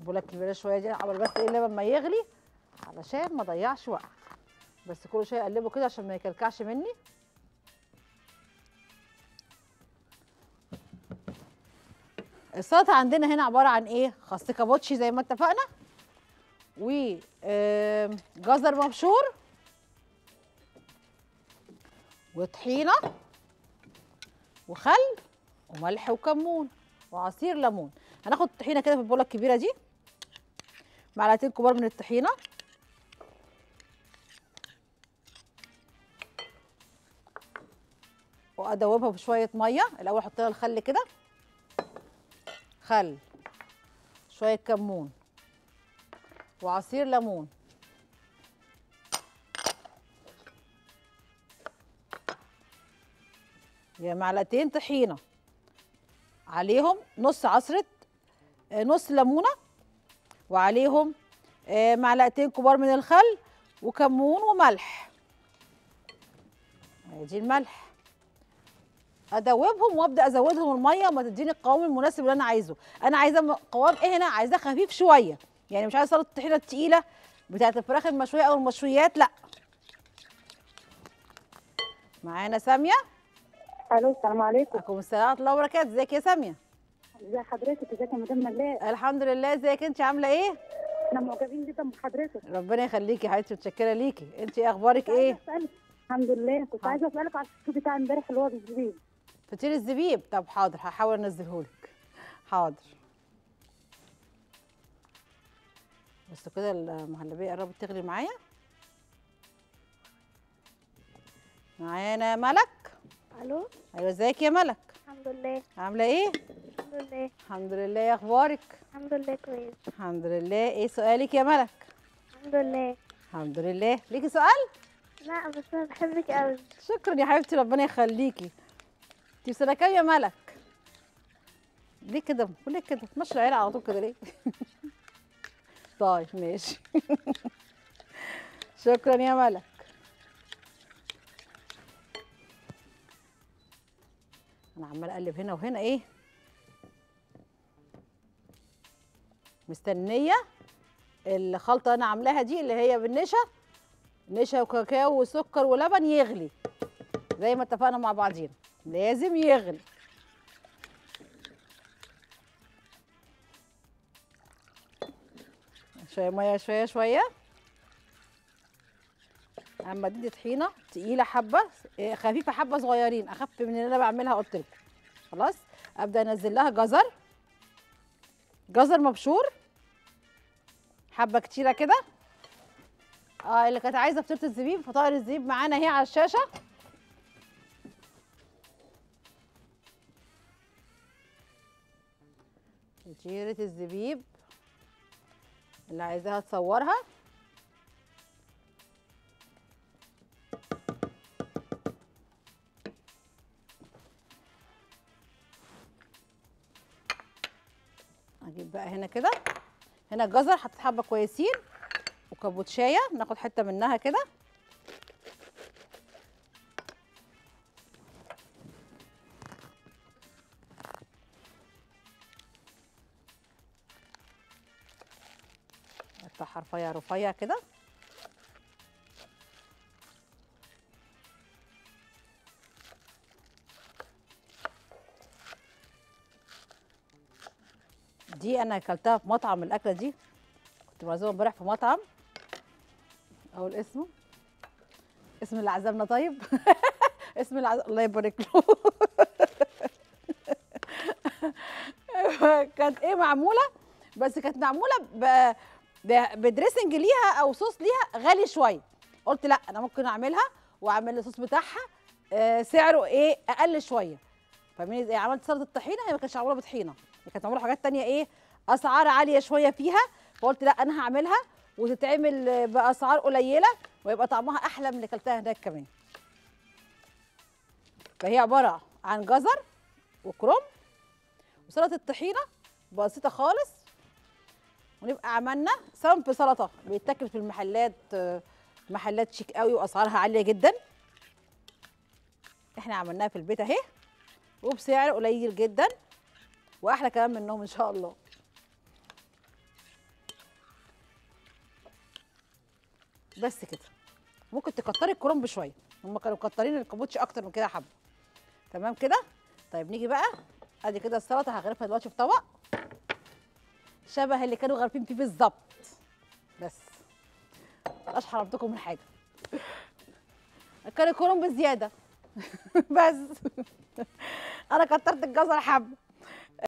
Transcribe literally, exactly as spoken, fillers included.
البوله الكبيره شويه دي عمال بس ايه اللبن ما يغلي علشان ما اضيعش وقت. بس كل شويه اقلبه كده عشان ما يكلكعش مني. السلطه عندنا هنا عباره عن ايه؟ خس كابوتشي زي ما اتفقنا، وجزر مبشور، وطحينه، وخل، وملح وكمون، وعصير ليمون. هناخد الطحينه كده في البوله الكبيره دي، معلقتين كبار من الطحينه، وادوبها بشويه ميه. الاول احط لها الخل كده، خل، شويه كمون، وعصير ليمون، يا معلقتين طحينه، عليهم نص عصره آه، نص ليمونه، وعليهم آه، معلقتين كبار من الخل، وكمون وملح. ادي الملح. ادوبهم وابدا ازودهم الميه وما تديني القوام المناسب اللي انا عايزه. انا عايزه م- قوام ايه هنا؟ عايزاه خفيف شويه، يعني مش عايزه سلطه الطحينه التقيله بتاعت الفراخ المشويه او المشويات، لا. معانا ساميه. الو السلام عليكم. عليكم السلام ورحمه الله وبركاته. ازيك يا ساميه؟ ازي حضرتك؟ ازيك يا مدام نجلاء؟ الحمد لله. ازيك انت؟ عامله ايه؟ احنا معجبين جدا بحضرتك. ربنا يخليكي يا حبيبتي، متشكره ليكي. انت ايه اخبارك كنت عايزه ايه؟ اسالك. الحمد لله. كنت الحمد. عايزه اسالك على الفطور بتاع امبارح اللي هو بالزبيب. فطير الزبيب؟ طب حاضر، هحاول انزلهولك. حاضر. بس كده المهلبيه قربت تغلي معايا. معانا ملك. الو. ايوه، ازيك يا ملك؟ الحمد لله. عامله ايه؟ الحمد لله. الحمد لله. ايه اخبارك؟ الحمد لله كويس. الحمد لله. ايه سؤالك يا ملك؟ الحمد لله. الحمد لله. ليكي سؤال؟ لا بس انا بحبك قوي. شكرا يا حبيبتي، ربنا يخليكي. انت في سنه كام يا ملك؟ ليه كده؟ ليه كده تمشي العيله على طول كده ليه؟ طيب ماشي. شكرا يا ملك. انا عماله اقلب هنا وهنا، ايه مستنيه الخلطه اللي انا عاملاها دي اللي هي بالنشا، نشا وكاكاو وسكر ولبن، يغلي زي ما اتفقنا مع بعضينا، لازم يغلي. شويه ميه شويه شويه. اما دي طحينه تقيله حبه، إيه، خفيفه حبه، صغيرين، اخف من اللي انا بعملها قلت لكم. خلاص ابدا انزل لها جزر، جزر مبشور، حبه كتيره كده. اه اللي كانت عايزه فطيره الزبيب، فطائر الزبيب معانا اهي على الشاشه. فطيره الزبيب اللي عايزاها تصورها. اجيب بقى هنا كده، هنا الجزر حطيت حبه كويسين، وكابوتشايه ناخد حته منها كده. اقطعها رفيع رفيع كده. دي انا اكلتها في مطعم، الاكله دي كنت معزومه امبارح في مطعم، اقول اسمه؟ اسم اللي عزمنا طيب. اسم اللي عزم... الله يبارك له. كانت ايه معموله، بس كانت معموله ب... ب... بدريسنج ليها او صوص ليها غالي شويه. قلت لا انا ممكن اعملها واعمل الصوص بتاعها آه سعره ايه اقل شويه. فاهمين ازاي؟ عملت سلطه الطحينه، هي ما كانتش معموله بطحينه، هي كانت معموله حاجات تانية ايه اسعار عاليه شويه فيها. فقلت لا انا هعملها وتتعمل باسعار قليله ويبقى طعمها احلى من اللي اكلتها هناك كمان. فهي عباره عن جزر وكرنب وسلطه الطحينه بسيطه خالص، ونبقى عملنا صنف سلطه بيتاكل في المحلات، محلات شيك قوي واسعارها عاليه جدا. احنا عملناها في البيت اهي وبسعر قليل جدا، واحلى كمان منهم ان شاء الله. بس كده. ممكن تكتري الكرنب شويه، هم كانوا مكترين الكابوتشي اكتر من كده حبه. تمام كده. طيب نيجي بقى، ادي كده السلطه هغرفها دلوقتي في طبق شبه اللي كانوا غارفين فيه بالظبط. بس مبقاش حرمتكم من حاجه. كان الكرنب زياده. بس انا كترت الجزر حبه.